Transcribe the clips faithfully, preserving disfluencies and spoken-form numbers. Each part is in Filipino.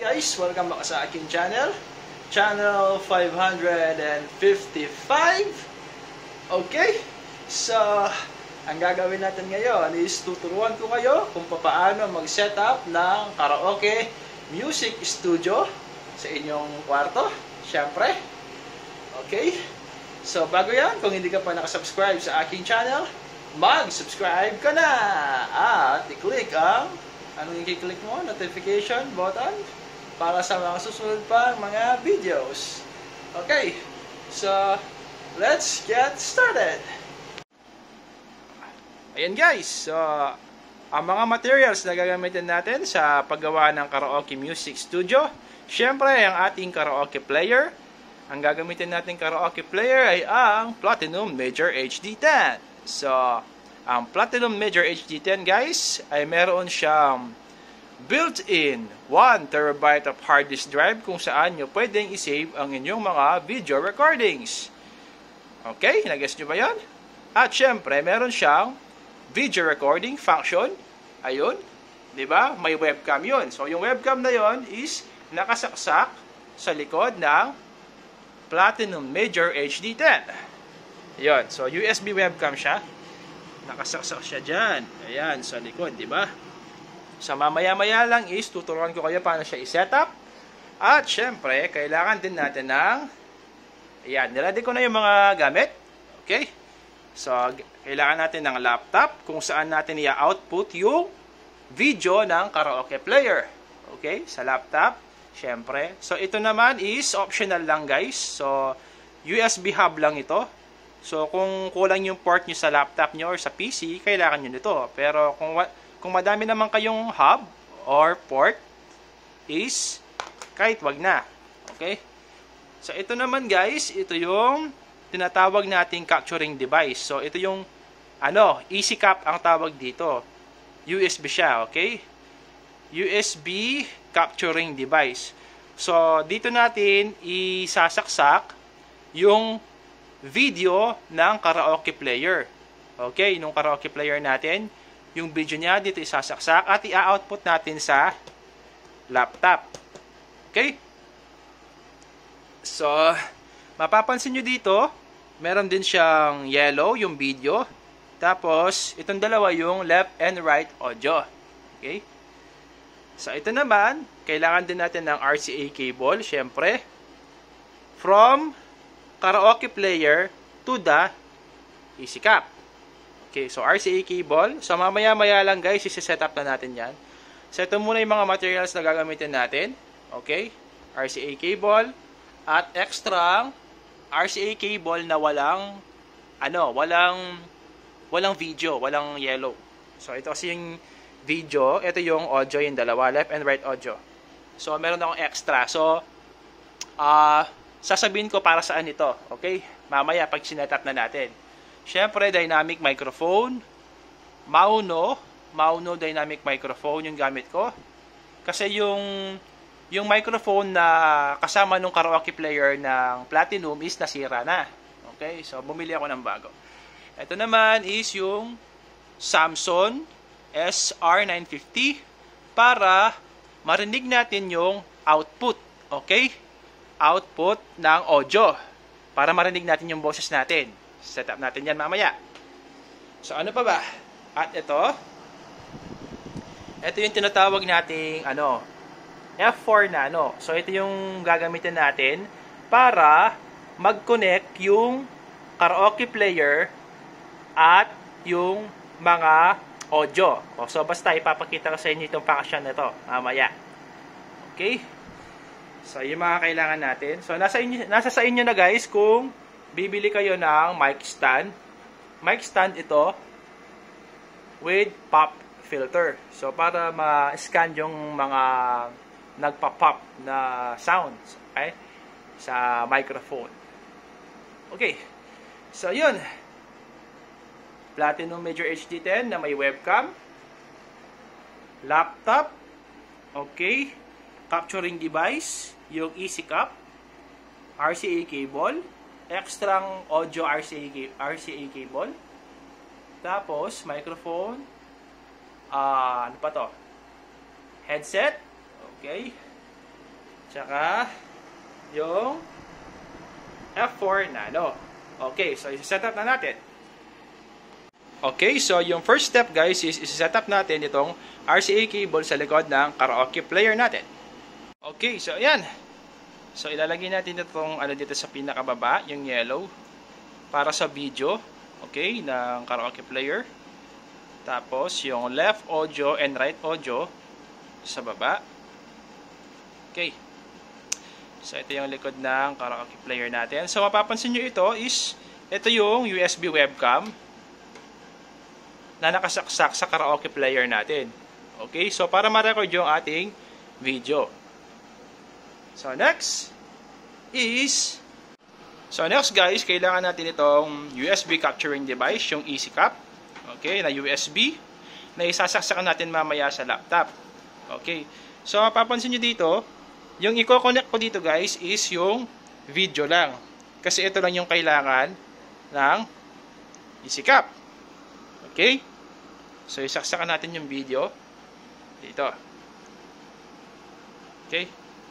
Guys, welcome back sa aking channel. Channel five fifty-five. Okay? So, ang gagawin natin ngayon is tuturuan ko kayo kung paano mag-setup ng karaoke music studio sa inyong kwarto. Siyempre. Okay? So, bago yan, kung hindi ka pa nakasubscribe sa aking channel, mag-subscribe ka na! At i-click ang, anong i-click mo? Notification button para sa mga susunod pang mga videos. Okay, so, let's get started! Ayan guys, so, ang mga materials na gagamitin natin sa paggawa ng karaoke music studio, syempre, ang ating karaoke player. Ang gagamitin natin karaoke player ay ang Platinum Major H D ten. So, ang Platinum Major H D ten guys ay meron siyang built-in one terabyte of hard disk drive kung saan nyo pwedeng isave ang inyong mga video recordings. Okay, nag-guess nyo ba yan? At syempre, meron siyang video recording function. Ayun, di ba? May webcam yun. So, yung webcam na yun is nakasaksak sa likod ng Platinum Major H D ten. Ayun, so U S B webcam siya. Nakasaksak siya dyan. Ayan, sa likod, di ba? Sa mamaya-maya lang is tuturuan ko kayo paano siya i-setup. At syempre, kailangan din natin ng, ayan, nilady ko na yung mga gamit. Okay? So, kailangan natin ng laptop kung saan natin i-output yung video ng karaoke player. Okay? Sa laptop, syempre. So, ito naman is optional lang guys. So, U S B hub lang ito. So, kung kulang yung port nyo sa laptop nyo or sa P C, kailangan nyo nito. Pero, kung, kung madami naman kayong hub or port, is kahit wag na. Okay? So, ito naman guys, ito yung tinatawag nating capturing device. So, ito yung, ano, EasyCap ang tawag dito. U S B siya, okay? U S B capturing device. So, dito natin isasaksak yung video ng karaoke player. Okay, nung karaoke player natin, yung video niya dito isasaksak at i-output natin sa laptop. Okay? So, mapapansin nyo dito, meron din siyang yellow, yung video. Tapos, itong dalawa yung left and right audio. Okay? So, ito naman, kailangan din natin ng R C A cable, syempre. From karaoke player to the EasyCap. Okay, so R C A cable. So, mamaya-maya lang guys, isi-set up na natin yan. So, ito muna yung mga materials na gagamitin natin. Okay, R C A cable. At extra R C A cable na walang, ano, walang, walang video, walang yellow. So, ito kasi yung video, ito yung audio, yung dalawa, left and right audio. So, meron akong extra. So, ah, uh, sasabihin ko para saan ito. Okay? Mamaya pag sinetup na natin. Syempre, dynamic microphone. Mauno. Mauno dynamic microphone yung gamit ko. Kasi yung yung microphone na kasama nung karaoke player ng Platinum is nasira na. Okay? So, bumili ako ng bago. Ito naman is yung Samsung S R nine fifty para marinig natin yung output. Okay? Output ng audio para marinig natin yung boses natin. Set up natin yan mamaya. So, ano pa ba? At ito, ito yung tinatawag nating ano, F four nano. So, ito yung gagamitin natin para mag-connect yung karaoke player at yung mga audio. So, basta ipapakita ko sa inyo itong function na ito mamaya. Okay? So, yung mga kailangan natin. So, nasa, inyo, nasa sa inyo na guys kung bibili kayo ng mic stand. Mic stand ito with pop filter. So, para ma-scan yung mga nagpa-pop na sounds, okay, sa microphone. Okay. So, yun. Platinum Major H D ten na may webcam. Laptop. Okay. Capturing device, yung EasyCap, R C A cable, extra audio R C A, R C A cable, tapos microphone, uh, ano pa to? Headset, okay, Tsaka, yung F four Nano. Okay, so isa-set up na natin. Okay, so yung first step guys is isa-set up natin itong R C A cable sa likod ng karaoke player natin. Okay, so ayan. So ilalagay natin itong ano dito sa pinakababa, yung yellow, para sa video, okay, ng karaoke player. Tapos yung left audio and right audio sa baba. Okay. So ito yung likod ng karaoke player natin. So mapapansin nyo ito is, ito yung U S B webcam na nakasaksak sa karaoke player natin. Okay, so para ma-record yung ating video. So next is, so next guys, kailangan natin itong U S B capturing device, yung EasyCap. Okay, na U S B na isasaksakan natin mamaya sa laptop. Okay, so mapapansin nyo dito, yung i-connect ko dito guys is yung video lang. Kasi ito lang yung kailangan ng EasyCap. Okay? So isaksakan natin yung video dito. Okay?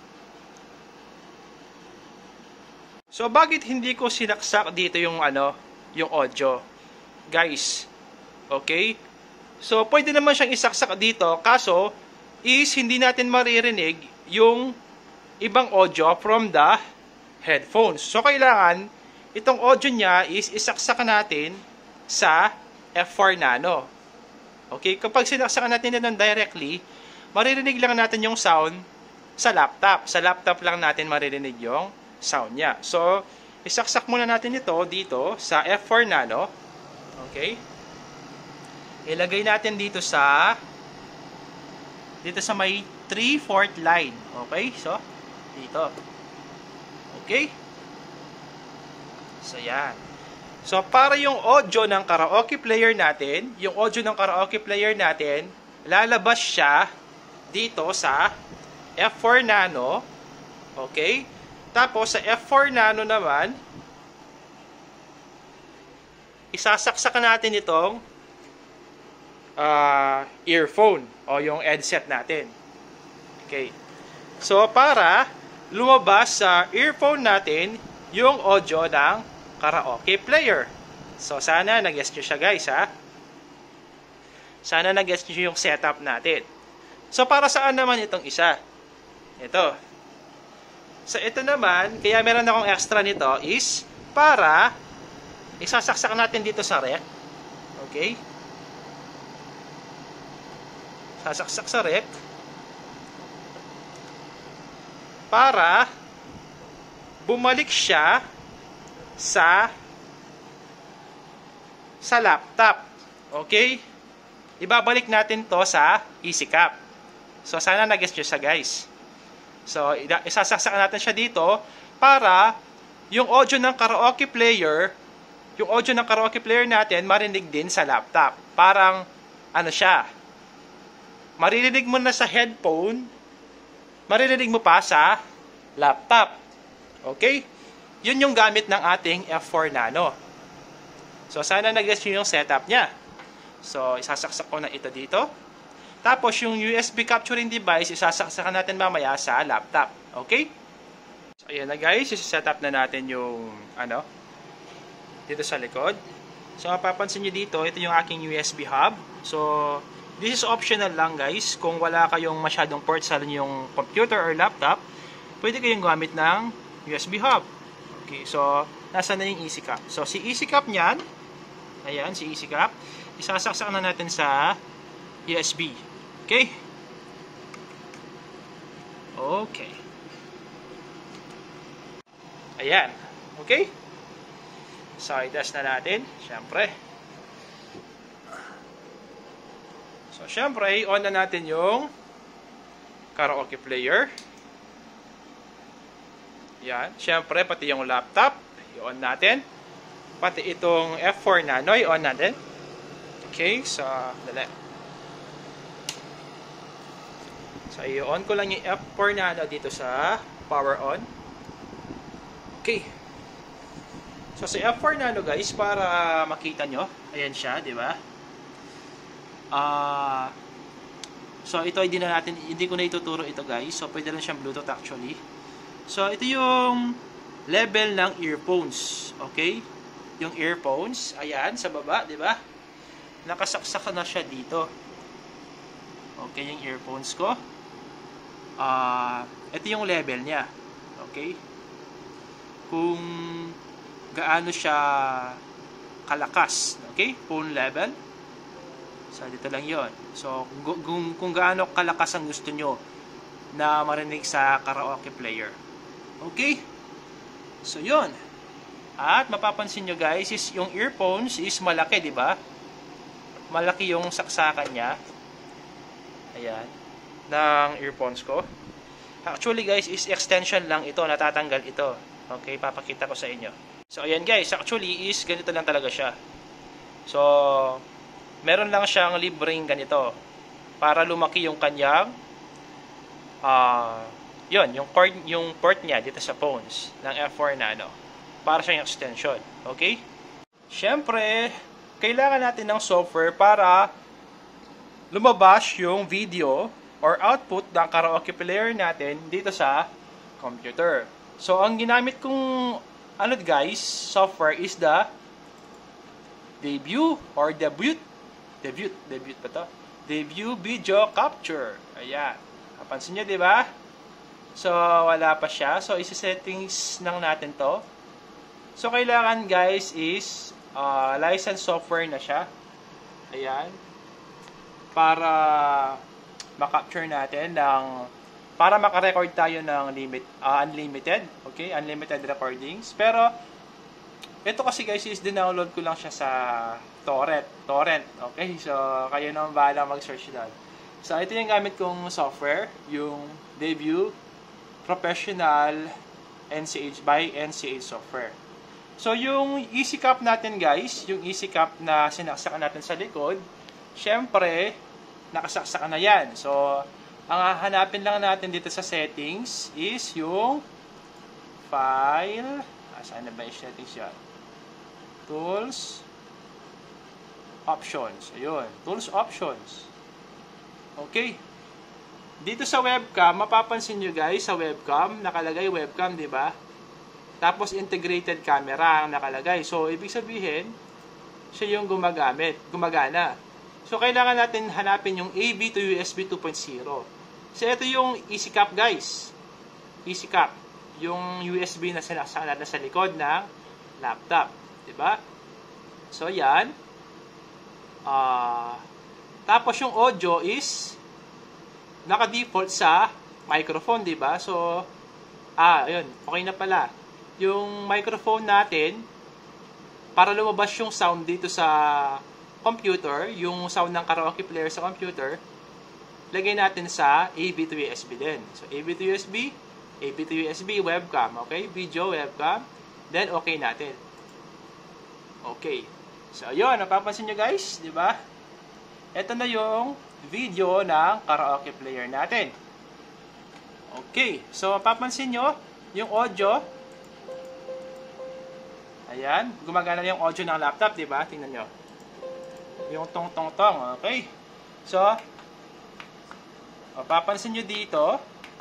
So bakit hindi ko sinaksak dito yung ano, yung audio? Guys, okay? So pwede naman siyang isaksak dito, kaso is hindi natin maririnig yung ibang audio from the headphones. So kailangan itong audio niya is isaksakan natin sa F four Nano. Okay, kapag sinaksakan natin ito directly, maririnig lang natin yung sound sa laptop. Sa laptop lang natin maririnig yung sound niya. So isaksak muna natin ito dito sa F four Nano. Okay? Ilagay natin dito sa dito sa may three fourth line. Okay? So dito. Okay? So, yan. So, para yung audio ng karaoke player natin, yung audio ng karaoke player natin, lalabas siya dito sa F four Nano. Okay? Tapos, sa F four Nano naman, isasaksakan natin itong uh, earphone o yung headset natin. Okay? So, para lumabas sa earphone natin yung audio ng karaoke player. So, sana nag-guess nyo siya guys, ha? Sana nag-guess nyo yung setup natin. So, para saan naman itong isa? Ito. So, ito naman, kaya meron akong extra nito is para isasaksak natin dito sa rec. Okay? Sasaksak sa rec. Para bumalik siya sa sa laptop. Okay? Ibabalik natin to sa EasyCap. So, sana nag-guess nyo siya, guys. So, isasaksak natin siya dito para yung audio ng karaoke player, yung audio ng karaoke player natin, marinig din sa laptop. Parang, ano siya, maririnig mo na sa headphone, maririnig mo pa sa laptop. Okay? Yun yung gamit ng ating F four Nano. So, sana nag-guess nyo yung setup niya. So, isasaksak ko na ito dito. Tapos, yung U S B capturing device, isasaksakan natin mamaya sa laptop. Okay? So, ayan na guys. Isa-setup na natin yung, ano, dito sa likod. So, mapapansin nyo dito, ito yung aking U S B hub. So, this is optional lang guys. Kung wala kayong masyadong ports sa inyong computer or laptop, pwede kayong gamit ng U S B hub. Okay, so, nasa na yung EasyCap. So, si EasyCap niyan, ayan, si EasyCap, isasaksak na natin sa U S B. Okay? Okay. Ayan. Okay? So, i-test na natin. Siyempre. So, siyempre, on na natin yung karaoke player. Yan. Siyempre, pati yung laptop, i-on natin. Pati itong F four Nano, i-on natin. Okay, so, dali. So, i-on ko lang yung F four Nano dito sa power on. Okay. So, sa F four Nano, guys, para makita nyo, ayan siya, di ba? Ah... Uh, So, ito hindi na natin, hindi ko na ituturo ito guys. So, pwede rin siyang Bluetooth actually. So, ito yung level ng earphones. Okay? Yung earphones, ayan, sa baba, di ba? Nakasaksak na siya dito. Okay, yung earphones ko. Ah, uh, ito yung level niya. Okay? Kung gaano siya kalakas. Okay? Phone level. So, dito lang yon. So, kung, kung gaano kalakas ang gusto nyo na marinig sa karaoke player. Okay? So, yon. At mapapansin nyo guys, is yung earphones is malaki, di ba? Malaki yung saksakan niya. Ayan. Ng earphones ko. Actually guys, is extension lang ito. Natatanggal ito. Okay, papakita ko sa inyo. So, ayan guys. Actually, is ganito lang talaga siya. So, meron lang siyang libreng ganito para lumaki yung kanyang uh, yun, yung cord, yung port niya dito sa phones ng F four Nano para siyang extension. Okay? Syempre, kailangan natin ng software para lumabas yung video or output ng karaoke player natin dito sa computer. So, ang ginamit kong ano guys, software is the Debut or Debut Debut, debut pa to. Debut Video Capture. Ayan. Kapansin nyo, di ba? So, wala pa siya. So, isi-settings lang natin to. So, kailangan guys is uh, license software na siya. Ayan. Para ma-capture natin ng para maka-record tayo ng limit, uh, unlimited. Okay? Unlimited recordings. Pero, ito kasi guys is dinownload ko lang siya sa torrent. Torrent. Okay? So, kayo naman bahala mag-search doon. So, ito yung gamit kong software. Yung Debut Professional N C H by N C H Software. So, yung EasyCap natin guys, yung EasyCap na sinaksakan natin sa likod, syempre, nakasaksakan na yan. So, ang hahanapin lang natin dito sa settings is yung file. Ah, saan na ba yung settings yan? Tools, Options. Ayun. Tools, Options. Okay. Dito sa webcam, mapapansin nyo guys, sa webcam, nakalagay webcam, di ba? Tapos integrated camera ang nakalagay. So, ibig sabihin, siya yung gumagamit, gumagana. So, kailangan natin hanapin yung A V to U S B two point oh. So, ito yung EasyCap guys. EasyCap. Yung U S B na sinasakal natin sa likod ng laptop. Diba? So, yan. Uh, tapos, yung audio is naka-default sa microphone, diba? So, ah, yun. Okay na pala. Yung microphone natin, para lumabas yung sound dito sa computer, yung sound ng karaoke player sa computer, lagay natin sa A V to U S B din. So, A V to U S B, A V to U S B, webcam. Okay? Video, webcam. Then, okay natin. Okay. So, yun. Napapansin nyo guys, di ba? Ito na yung video ng karaoke player natin. Okay. So, mapapansin nyo, yung audio, ayan. Gumagana yung audio ng laptop, di ba? Tingnan nyo. Yung tong-tong-tong. Okay. So, mapapansin nyo dito,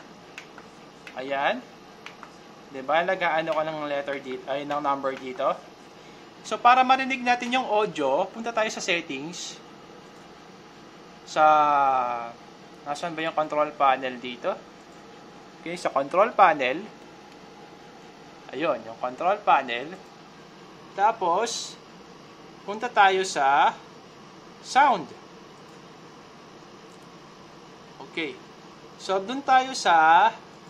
ayan. Di ba? Nag-aano ka ng letter dito, ay, ng number dito. So, para marinig natin yung audio, punta tayo sa settings. Sa, nasaan ba yung control panel dito? Okay, sa control panel. Ayun, yung control panel. Tapos, punta tayo sa sound. Okay. So, dun tayo sa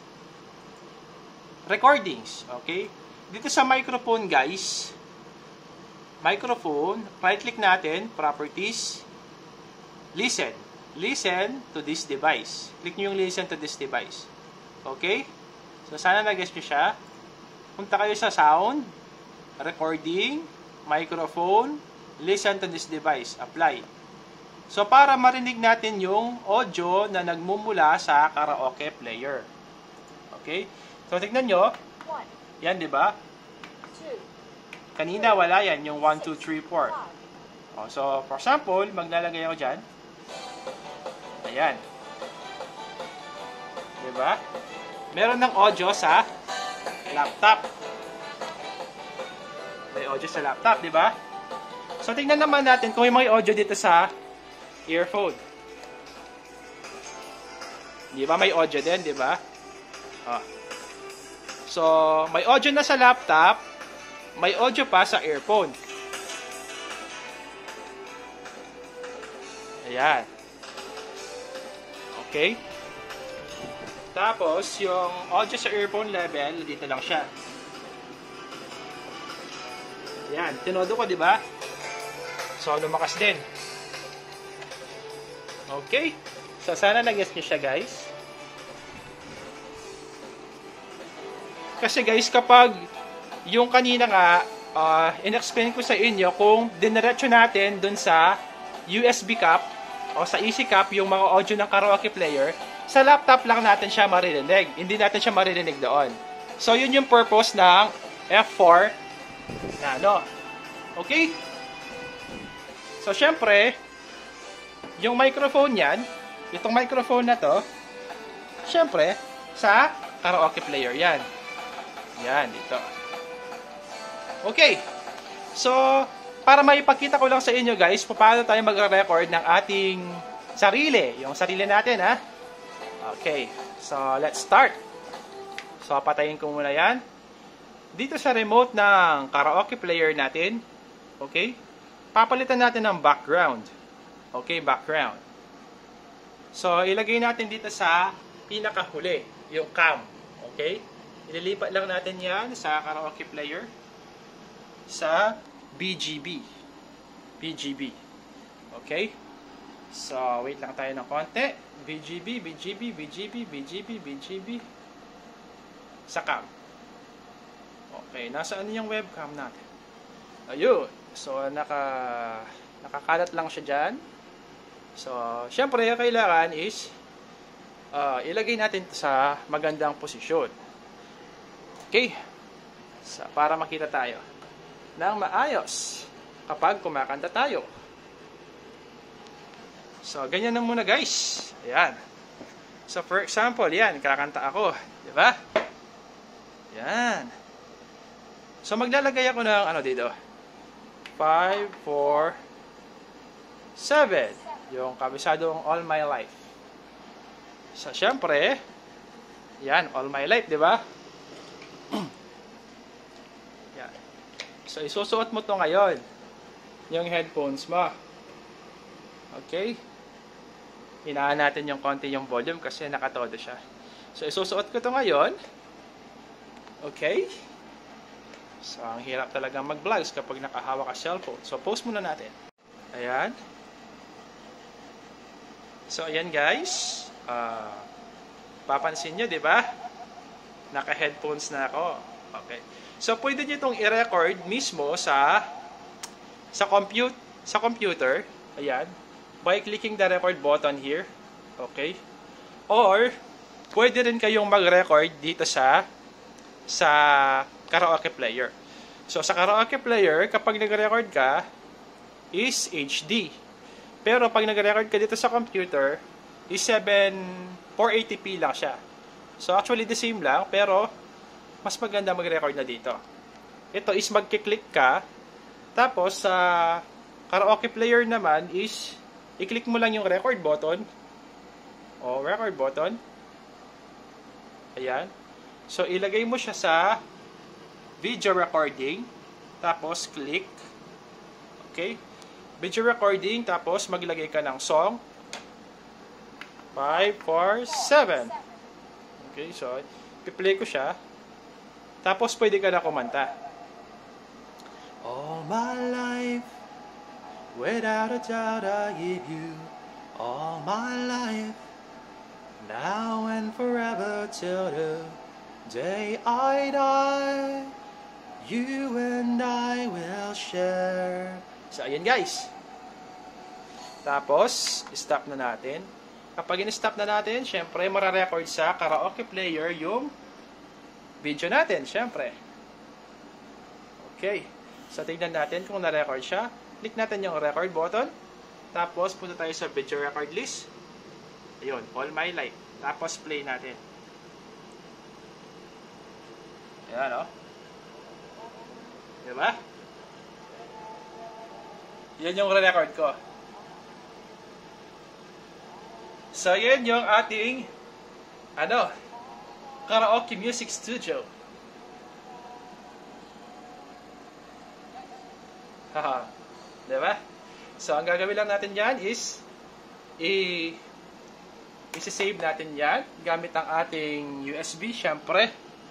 recordings. Okay. Dito sa microphone, guys. Microphone. Right-click natin. Properties. Listen. Listen to this device. Click nyo yung listen to this device. Okay. So, sana nag-guess nyo siya. Punta kayo sa sound. Recording. Microphone. Listen to this device. Apply. So, para marinig natin yung audio na nagmumula sa karaoke player. Okay? So, tignan nyo. Yan, di ba? Kanina, wala yan. Yung one, two, three, four. Oh, so, for example, maglalagay ako dyan. Ayan. Di ba? Meron ng audio sa laptop. May audio sa laptop, di ba? So, tingnan naman natin kung may audio dito sa earphone. Di ba? May audio din, di ba? Oh. So, may audio na sa laptop, may audio pa sa earphone. Ayan. Okay? Tapos, yung audio sa earphone level, dito lang siya. Ayan, tinodo ko, di ba? So, lumakas din. Okay? So, sana nag-guess niyo siya, guys. Kasi, guys, kapag yung kanina nga, uh, in-explain ko sa inyo kung diniretso natin dun sa U S B cap o sa easy cap yung mga audio ng karaoke player, sa laptop lang natin siya maririnig. Hindi natin siya maririnig doon. So, yun yung purpose ng F four Nano. Okay? So, syempre, yung microphone yan, itong microphone na to, syempre, sa karaoke player yan. Yan, dito. Okay. So, para maipakita ko lang sa inyo, guys, paano tayo mag-record ng ating sarili. Yung sarili natin, ha? Okay. So, let's start. So, patayin ko muna yan. Dito sa remote ng karaoke player natin, okay, papalitan natin ng background. Okay, background. So, ilagay natin dito sa pinakahuli, yung cam. Okay? Ililipat lang natin yan sa karaoke player sa B G B. B G B. Okay? So, wait lang tayo ng konti. B G B, B G B, B G B, B G B, B G B. Sa cam. Okay, nasaan yung webcam natin? Ayun. So, naka, nakakalat lang siya dyan. So, syempre, yung kailangan is uh, ilagay natin sa magandang posisyon. Okay? So, para makita tayo ng maayos kapag kumakanta tayo. So, ganyan na muna, guys. Ayan. So, for example, yan, kakanta ako. Diba? Yan. So, maglalagay ako ng ano dito? five, four, seven. Yung kabisadong All My Life. So, syempre, yan, All My Life, di ba? Yan. So, isusuot mo to ngayon. Yung headphones mo. Okay? Hinaan natin yung konti yung volume kasi nakatodo siya. So, isusuot ko to ngayon. Okay? So, ang hirap talagang mag-vlogs kapag nakahawak ka cellphone. So, post muna natin. Ayan. So, ayan guys. Uh, papansin nyo, di ba? Naka-headphones na ako. Okay. So, pwede nyo itong i-record mismo sa sa compute sa computer. Ayan. By clicking the record button here. Okay. Or, pwede rin kayong mag-record dito sa sa karaoke player. So, sa karaoke player, kapag nag-record ka, is H D. Pero, pag nag-record ka dito sa computer, is seven four eighty p lang siya. So, actually, the same lang, pero, mas maganda mag-record na dito. Ito is magkiklik ka, tapos, sa karaoke player naman is, i-click mo lang yung record button, o record button, ayan. So, ilagay mo siya sa video recording. Tapos, click. Okay. Video recording. Tapos, maglagay ka ng song. five, four, seven. Okay. So, piplay ko siya. Tapos, pwede ka na kumanta. All my life, without a doubt I give you all my life, now and forever till the day I die, you and I will share. So, ayan guys. Tapos, stop na natin. Kapag in-stop na natin, syempre, mararecord sa karaoke player yung video natin, syempre. Okay. So, tignan natin kung na-record siya. Click natin yung record button. Tapos, punta tayo sa video record list. Ayun, All My Life. Tapos, play natin. Ayan, o. Diba? Yan yung re-record ko. So, yan yung ating ano, karaoke music studio. Haha. Diba? So, ang gagawin lang natin dyan is i- isi-save natin yan gamit ang ating U S B, syempre.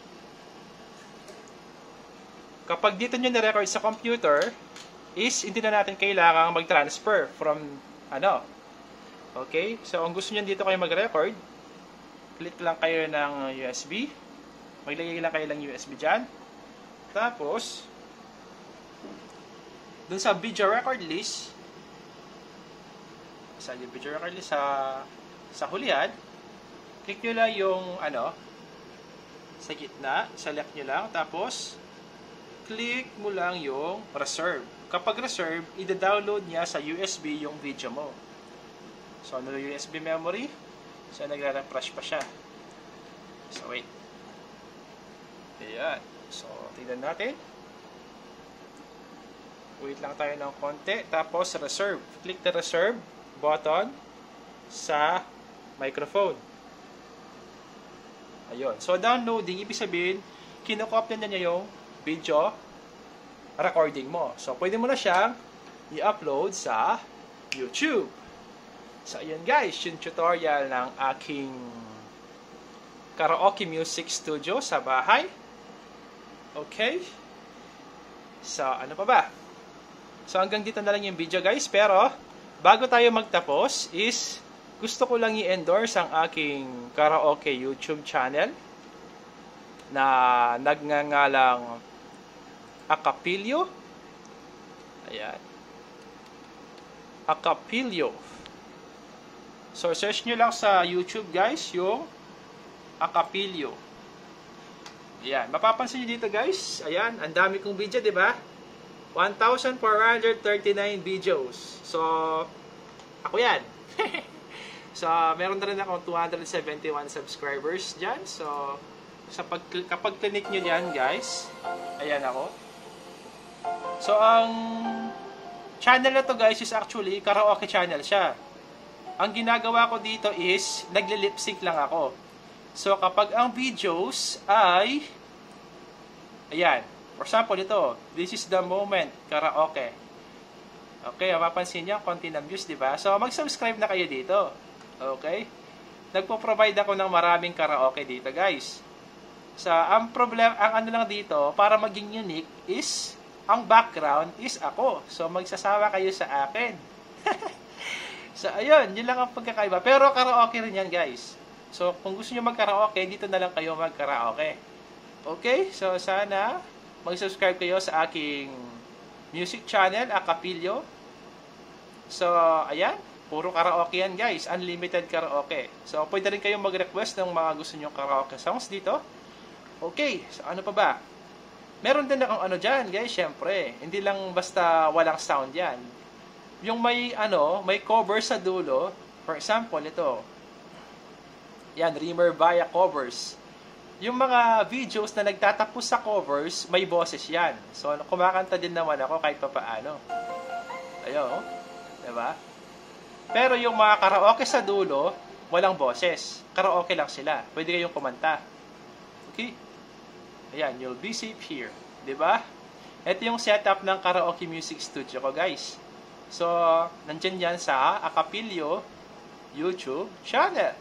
Kapag dito nyo na-record sa computer, is hindi na natin kailangang mag-transfer from, ano, okay? So, kung gusto nyo dito kayo mag-record, click lang kayo ng U S B. Maglagay lang kayo ng U S B dyan. Tapos, dun sa video record list, sa video record list sa, sa hulihan, click nyo lang yung, ano, sa gitna, select nyo lang, tapos, click mo lang yung reserve. Kapag reserve, ida-download niya sa U S B yung video mo. So, ano yung U S B memory? So, nagre-refresh pa siya. So, wait. Ayan. So, tignan natin. Wait lang tayo ng konti. Tapos, reserve. Click the reserve button sa microphone. Ayun. So, downloading, ibig sabihin, kinokopya na niya yung video recording mo. So, pwede mo na siyang i-upload sa YouTube. So, ayan guys, yung tutorial ng aking karaoke music studio sa bahay. Okay? So, ano pa ba? So, hanggang dito na lang yung video guys. Pero, bago tayo magtapos is, gusto ko lang i-endorse ang aking karaoke YouTube channel na nagngangalang Acapilio. Ayan. Acapilio. So, search nyo lang sa YouTube guys, yung Acapilio. Ayan. Mapapansin nyo dito guys. Ayan. Ang dami kong video, di ba? one thousand four hundred thirty-nine videos. So, ako yan. So, meron na rin akong two hundred seventy-one subscribers dyan. So, sa pag, kapag click nyo dyan guys, ayan ako. So, ang channel na to guys is actually karaoke channel siya. Ang ginagawa ko dito is nagle-lip sync lang ako. So, kapag ang videos ay ayan, for example ito, this is the moment karaoke. Okay, mapapansin niyo konti ng views, di ba? So, mag-subscribe na kayo dito. Okay? Nagpo-provide ako ng maraming karaoke dito, guys. So, ang problem, ang ano lang dito, para maging unique is ang background is ako. So, magsasawa kayo sa akin. So, ayun. Yun lang ang pagkakaiba. Pero, karaoke rin yan, guys. So, kung gusto nyo mag-karaoke, dito na lang kayo mag-karaoke. Okay? So, sana mag-subscribe kayo sa aking music channel, Acapilio. So, ayan. Puro karaoke yan, guys. Unlimited karaoke. So, pwede rin kayong mag-request ng mga gusto nyo karaoke songs dito. Okay. So, ano pa ba? Meron din akong ano dyan, guys, syempre. Hindi lang basta walang sound yan. Yung may, ano, may cover sa dulo. For example, ito. Yan, Rimmer Via covers. Yung mga videos na nagtatapos sa covers, may boses yan. So, kumakanta din naman ako kahit pa paano. Ayun, diba? Pero yung mga karaoke sa dulo, walang boses. Karaoke lang sila. Pwede kayong kumanta. Okay? Ayan, you'll be safe here. Diba? Ito yung setup ng karaoke music studio ko, guys. So, nandyan yan sa Acapilio YouTube channel.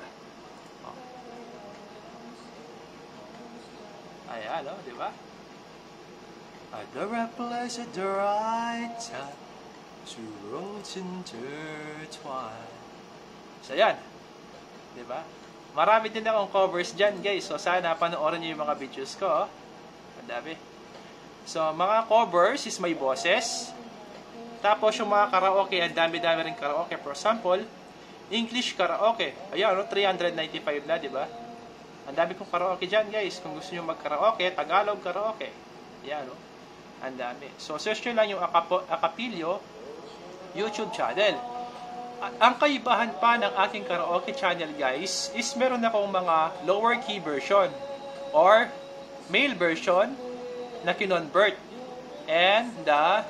Ayan, no? Diba? At the right place at the right time, two roads intertwine. So, ayan. Diba? Marami din akong covers dyan, guys. So, sana panoorin nyo yung mga videos ko. Oh. Ang dami. So, mga covers is may boses. Tapos, yung mga karaoke, ang dami-dami rin karaoke. For example, English karaoke. Ayan, no? three hundred ninety-five na, diba? Ang dami kong karaoke dyan, guys. Kung gusto nyo mag-karaoke, Tagalog karaoke. Ayan, no? Ang dami. So, search nyo lang yung Acapilio YouTube channel. At ang kaibahan pa ng aking karaoke channel, guys, is meron akong mga lower key version or male version na kinonvert and the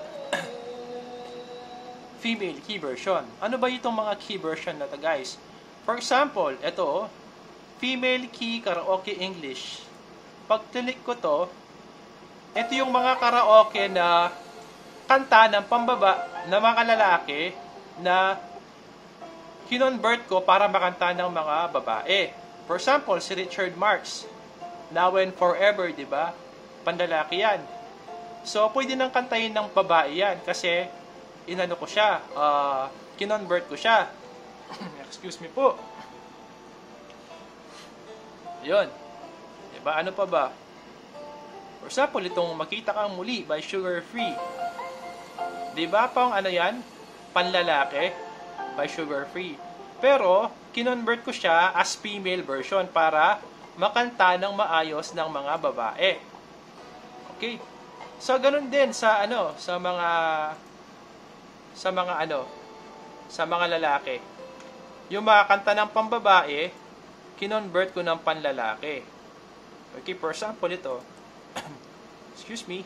female key version. Ano ba itong mga key version na to, guys? For example, ito, female key karaoke English. Pag click ko to, ito yung mga karaoke na kanta ng pambaba na mga lalaki na kinonvert ko para makanta ng mga babae. For example, si Richard Marx, Now and Forever, di ba? Pandalaki yan. So, pwede nang kantahin ng babae yan kasi inano ko siya, uh, kinonvert ko siya. Excuse me po. Yun. Diba? Ano pa ba? For example, itong Makita Kang Muli by Sugar Free. Diba pang ano yan? Panlalaki by Sugar Free. Pero, kinonvert ko siya as female version para makanta ng maayos ng mga babae. Okay? So, ganun din sa ano, sa mga sa mga ano, sa mga lalaki. Yung mga kanta ng pambabae, kinonvert ko ng panlalaki. Okay, for example, ito. Excuse me.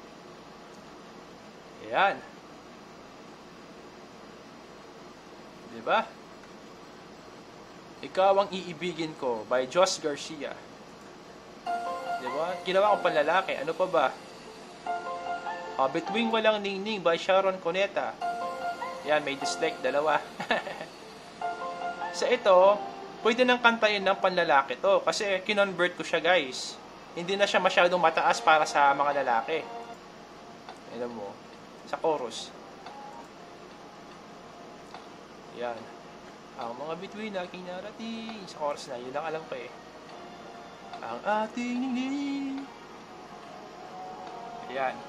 Ayan. Diba? Ikaw ang iibigin ko by Jos Garcia. Diba? Ginawa kong panlalaki. Ano pa ba? Uh, Between Walang Ningning by Sharon Cuneta. Yan, may dislike, dalawa. Sa ito, pwede nang kantayin ng panlalaki to kasi kinonvert ko siya, guys. Hindi na siya masyadong mataas para sa mga lalaki. Alam mo, sa chorus. Yan. Ang mga bituin aking narating. Sa chorus na, yun ang alam ko eh. Ang ating ningning. Yan.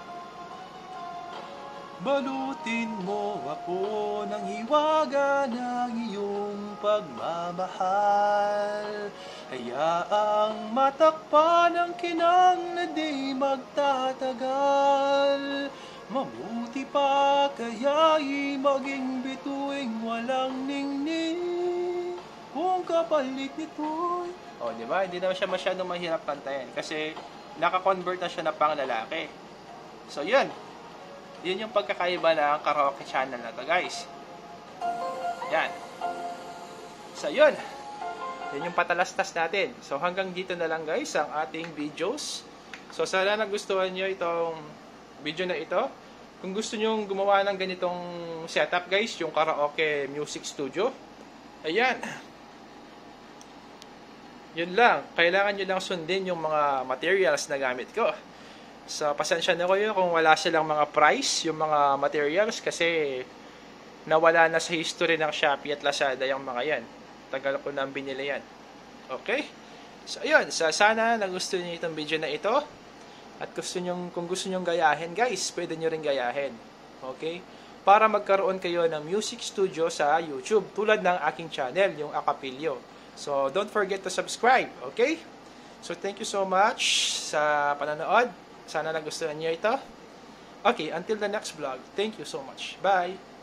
Balutin mo ako ng hiwaga ng iyong pagmamahal. Hayaang matakpan ang kinang na di magtatagal. Mabuti pa kaya'y maging bituing walang ningning kung kapalit nito'y... O, oh, di ba? Hindi naman siya masyadong mahirap kantayin kasi nakakonvert na siya na pang lalaki. So, yun. Yun yung pagkakaiba ng karaoke channel na to, guys. Yan. So, yun. Yun yung patalastas natin. So, hanggang dito na lang, guys, ang ating videos. So, sana nagustuhan nyo itong video na ito. Kung gusto nyo gumawa ng ganitong setup, guys, yung karaoke music studio, ayan. Yun lang. Kailangan nyo lang sundin yung mga materials na gamit ko. So, pasensya na kayo kung wala silang mga price, yung mga materials, kasi nawala na sa history ng Shopee at Lazada yung mga yan. Tagal ko nang binili yan. Okay? So, ayun. So, sana nagustuhan niyo itong video na ito. At gusto nyo, kung gusto nyo gayahin, guys, pwede nyo rin gayahin. Okay? Para magkaroon kayo ng music studio sa YouTube, tulad ng aking channel, yung Acapilio. So, don't forget to subscribe. Okay? So, thank you so much sa pananood. Sana nagustuhan niyo ito. Okay, until the next vlog. Thank you so much. Bye!